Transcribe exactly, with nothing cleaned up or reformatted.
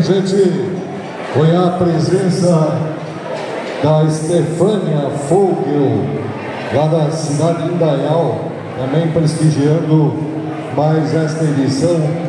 gente, foi a presença da Stefânia Fogel, lá da cidade de Indaial, também prestigiando mais esta edição